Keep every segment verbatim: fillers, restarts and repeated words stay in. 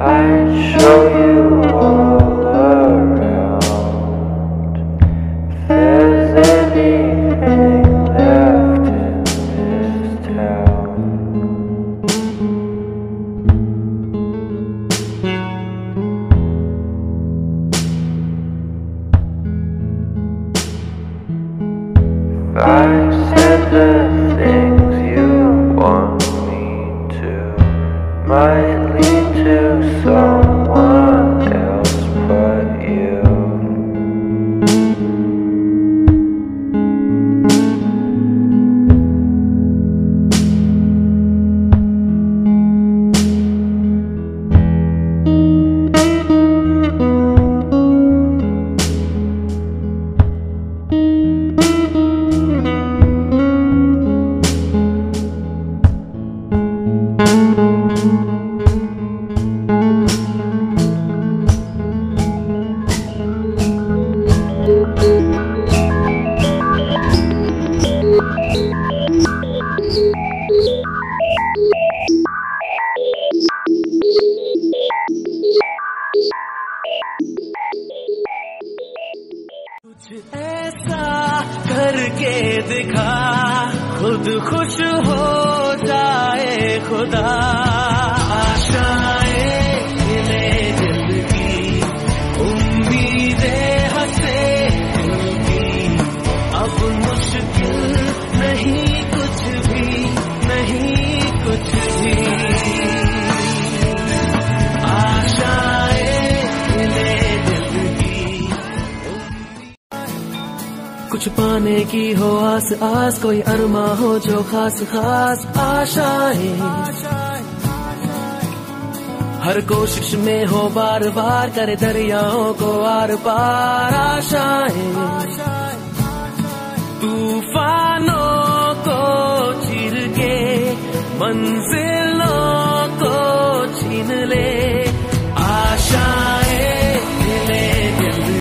I'd show you all around. If there's anything left in this town. If I said the things you want me to, might lead to someone else but you. कुछ ऐसा करके दिखा, खुद खुश हो जाए खुदा। आशाएं मिले दिल की, उम्मीदें हंसे दिल की। अब मुश्किल नहीं कुछ भी, नहीं कुछ भी। आशाएं मिले दिल की। कुछ पाने की हो आस आस, कोई अरमा हो जो खास खास आशाएं। हर कोशिश में हो बार बार, करे दरियाओं को आर पार आशाएं। तूफानों को चीर के मंजिलों को छीन ले। आशाएं मिले दिल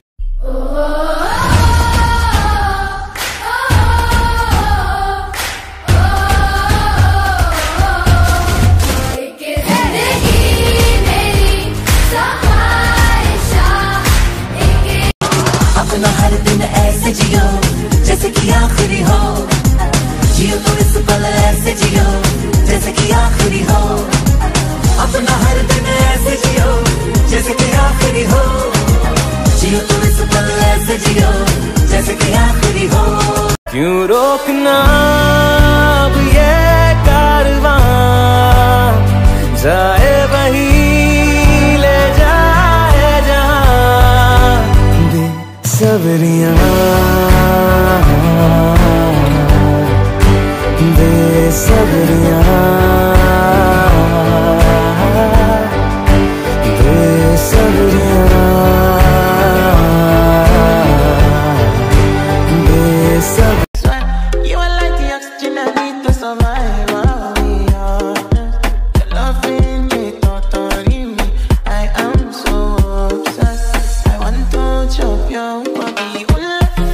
अपना हर दिन ऐसे जियो जैसे कि आखिरी हो। जियो तो इस पल ऐसे जियो जैसे कि आखिरी हो। अपना हर दिन ऐसे जियो जैसे कि आखिरी हो। जियो तो इस पल ऐसे जियो जैसे कि आखिरी हो। क्यों रोकना अब ये कारवां, जाए वही ले जाए जहां। बेसब्रियां बेसब्रियां बेसब्रियां बेसब्रियां। You are like the oxygen I need to survive. I'll be honest. Your loving me, totally me. I am so obsessed. I want to chop your body.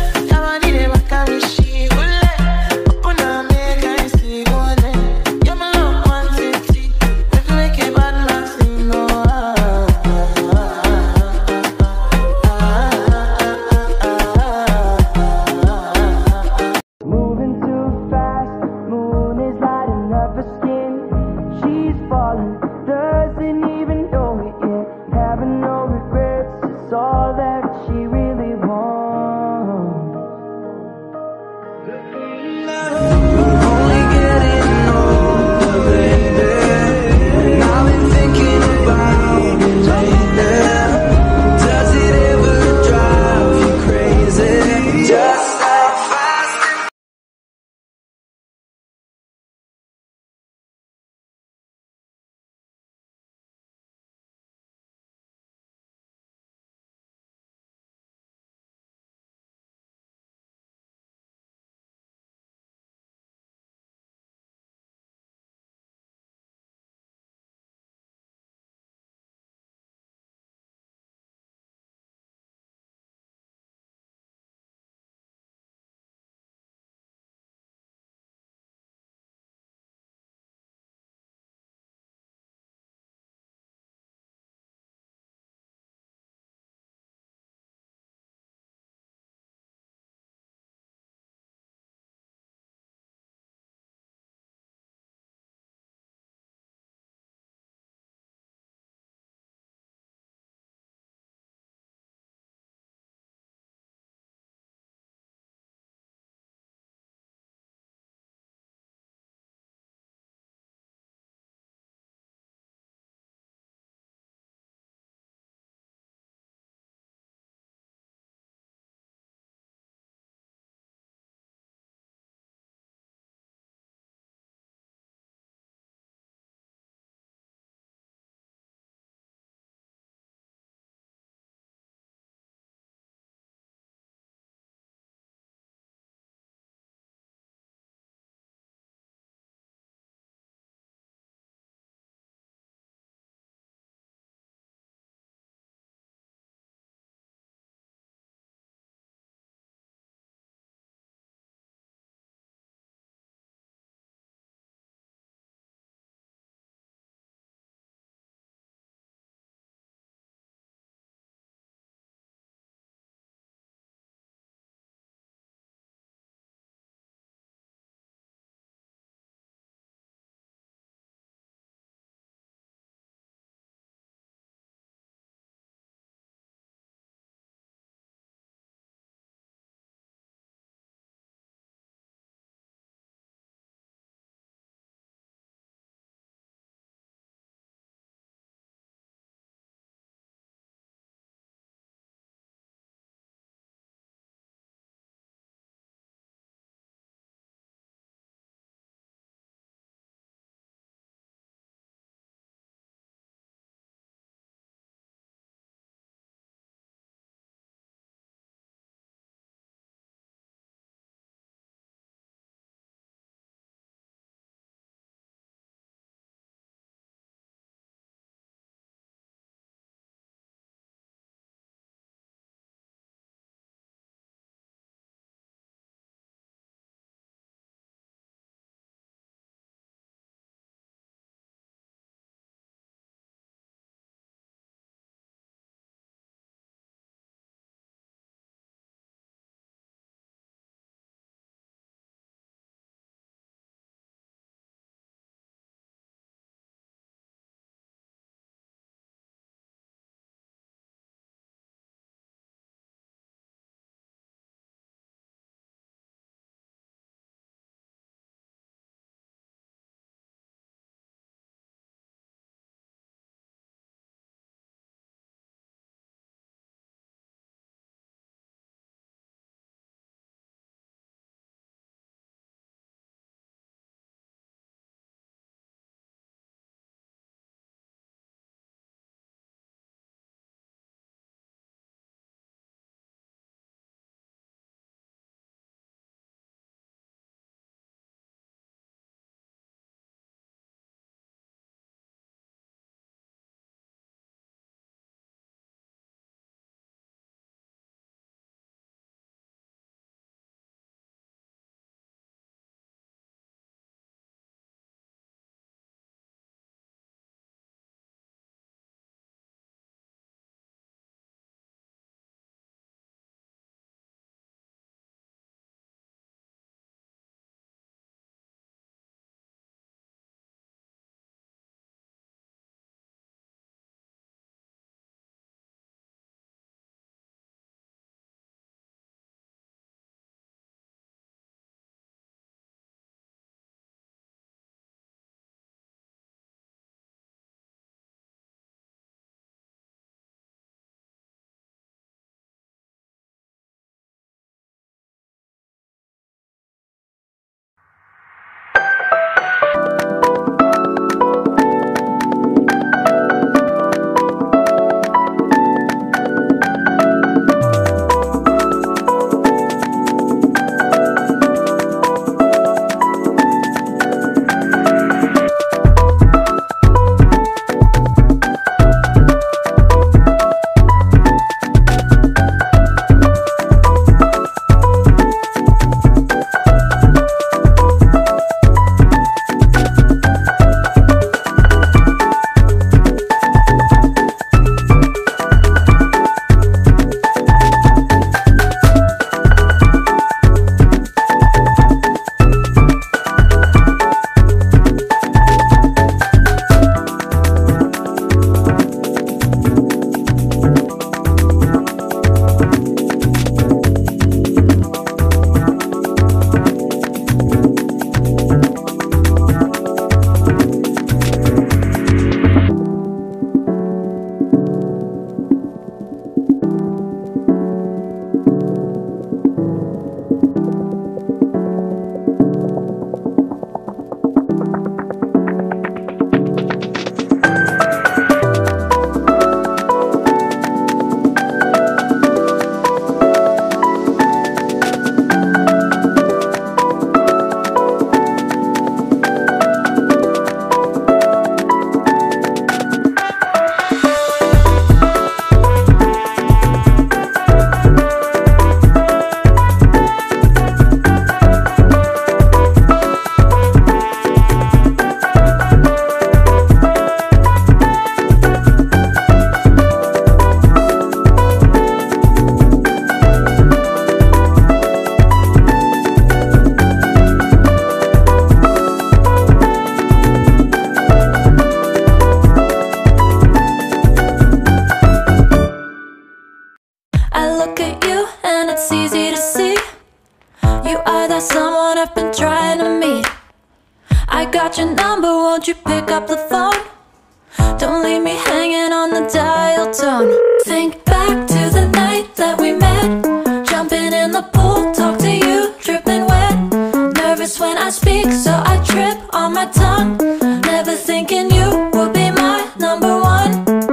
it's easy to see. You are that someone I've been trying to meet. I got your number, won't you pick up the phone? Don't leave me hanging on the dial tone. Think back to the night that we met, jumping in the pool, talk to you, dripping wet. Nervous when I speak, so I trip on my tongue. Never thinking you would be my number one.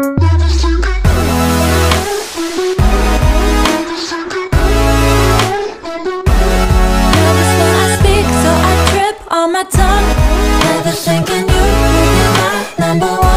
Nervous when I speak, so I trip on my tongue. Never thinking you would be my number one.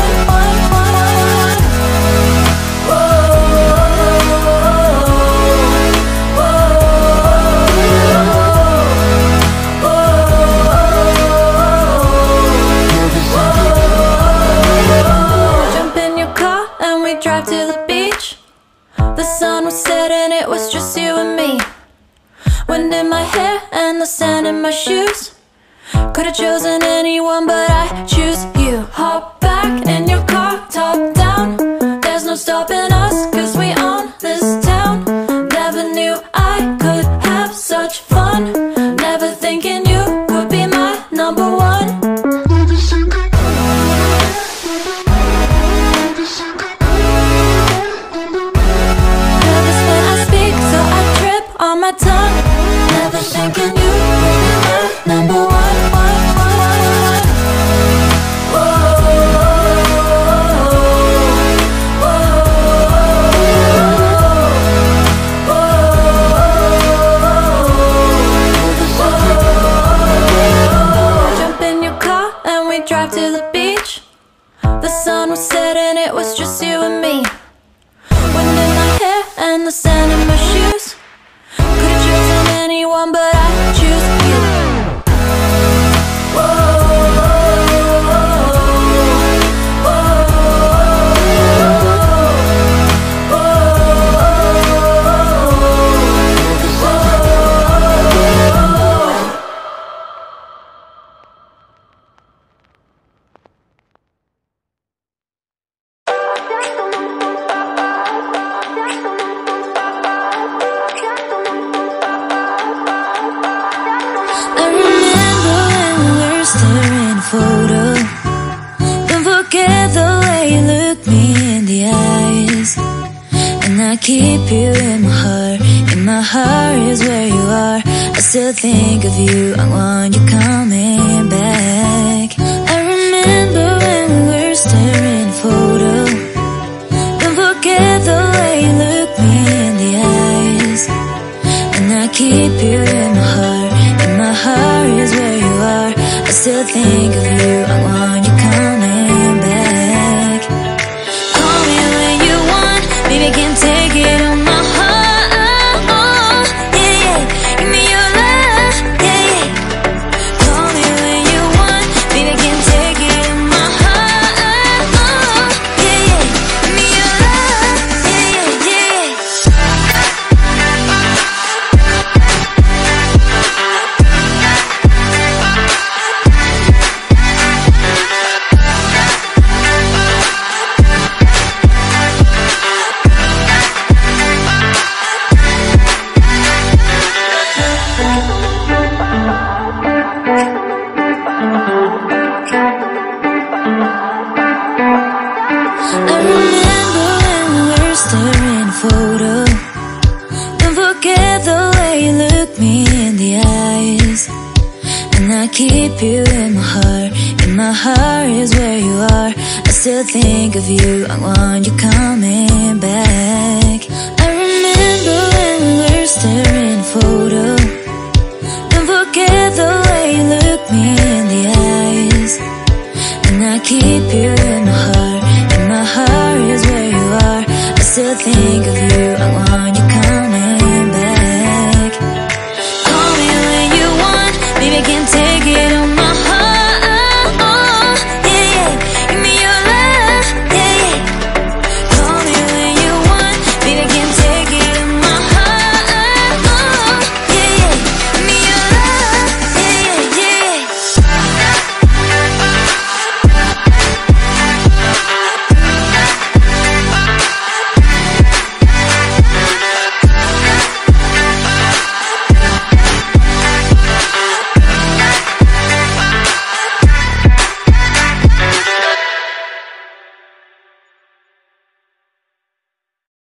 Drive to the beach. The sun was setting, it was just you and me. Wind in my hair and the sand in my shoes. Could've chosen anyone, but I choose you. Hop back in your car, top down. There's no stopping us, cause we own this town. Never knew I could have such fun. Never thinking you would be my number one. On my tongue, never thinking you would be my number one, one, one, one, one. Whoa, whoa, whoa. Jump in your car and we drive to the beach. The sun was setting, it was just you and me. Wind in my hair and the sand in my shoes. Could've chosen anyone, but I choose you. Whoa, whoa, photo. Don't forget the way you look me in the eyes. And I keep you in my heart. In my heart is where you are. I still think of you, I want you coming back. I remember when we were staring photo. Don't forget the way you look me in the eyes. And I keep you in my heart. In my heart is where you are. I still think of you, I want you coming back. Call me when you want, baby, I can't take it on my heart. Yeah, yeah, give me your love, yeah, yeah. Call me when you want, baby, I can't take it on my heart. Yeah, yeah, give me your love, yeah, yeah, yeah. Keep you in my heart. In my heart is where you are. I still think of you, I want you coming back. I remember when we were staring photo. Don't forget the way you look me in the eyes. And I keep you in my heart. In my heart is where you are. I still think of you, I want you coming back. Call me when you want, baby, I can't take it on my heart. Yeah, yeah, give me your love, yeah, yeah. Call me when you want, baby, I can't take it on my heart. Yeah, yeah, give me your love, yeah, yeah, yeah.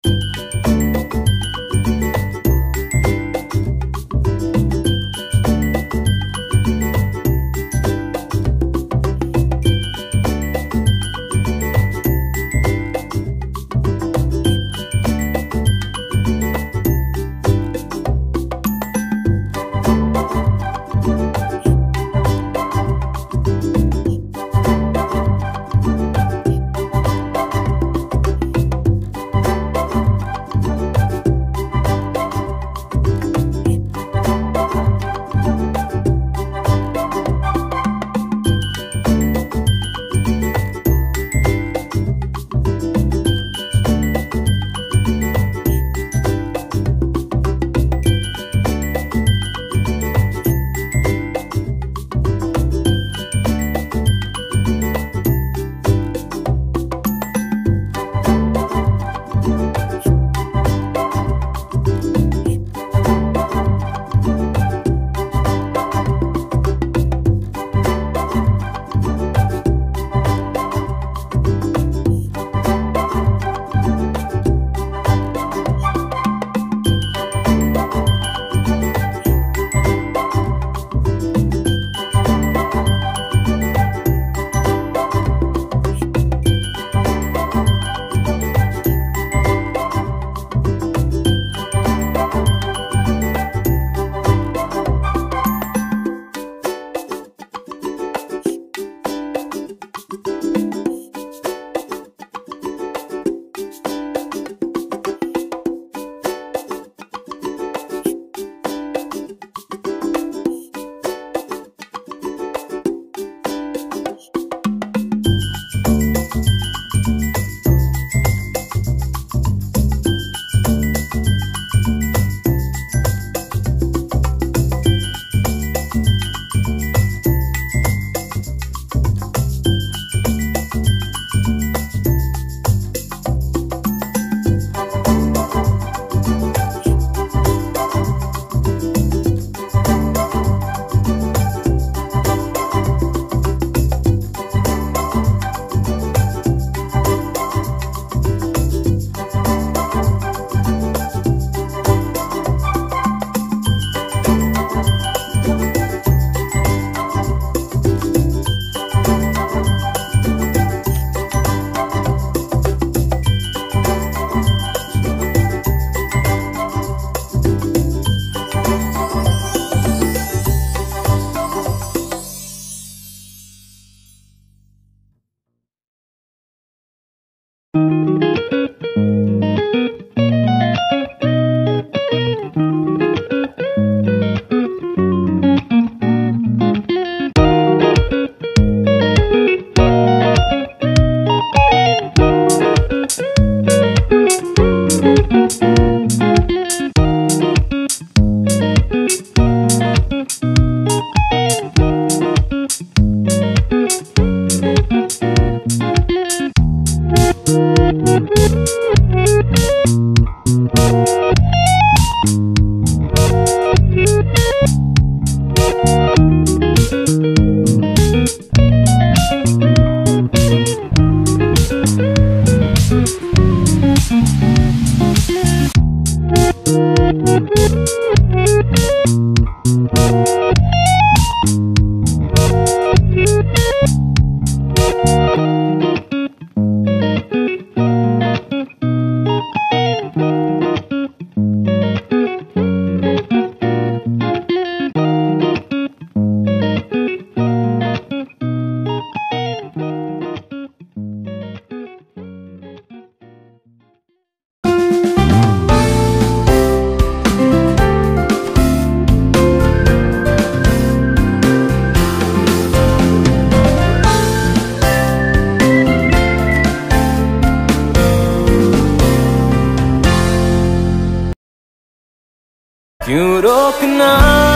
क्यों रोकना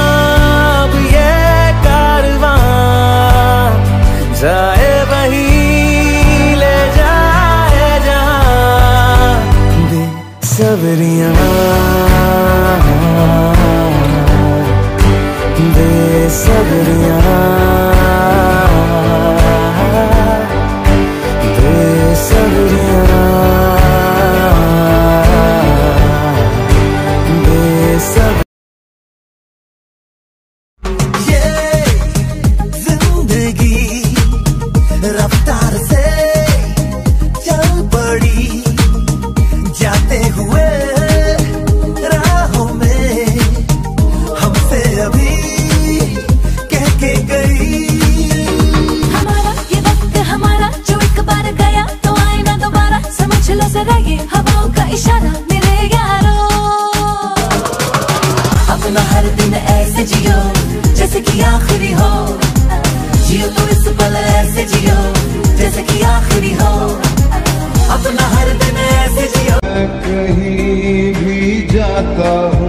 अब ये कारवां, जाए वही ले जाए जहां। बेसब्रियां बेसब्रियां बेसब्रियां जरा ये हवाओं का इशारा मेरे यारों। अपना हर दिन ऐसे जियो जैसे कि आखिरी हो, जियो तो इस पल ऐसे जियो जैसे कि आखिरी हो। अपना हर दिन ऐसे जियो। कहीं भी जाता हूँ